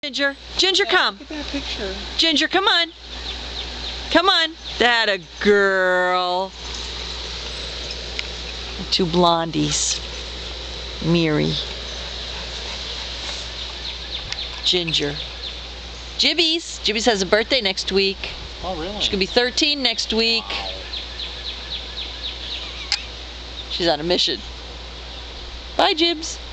Ginger, Ginger, come. Look at that picture. Ginger, come on. Come on. That a girl. Two blondies. Miri. Ginger. Jibby's. Jibby's has a birthday next week. Oh, really? She's going to be 13 next week. Wow. She's on a mission. Bye, Jibs.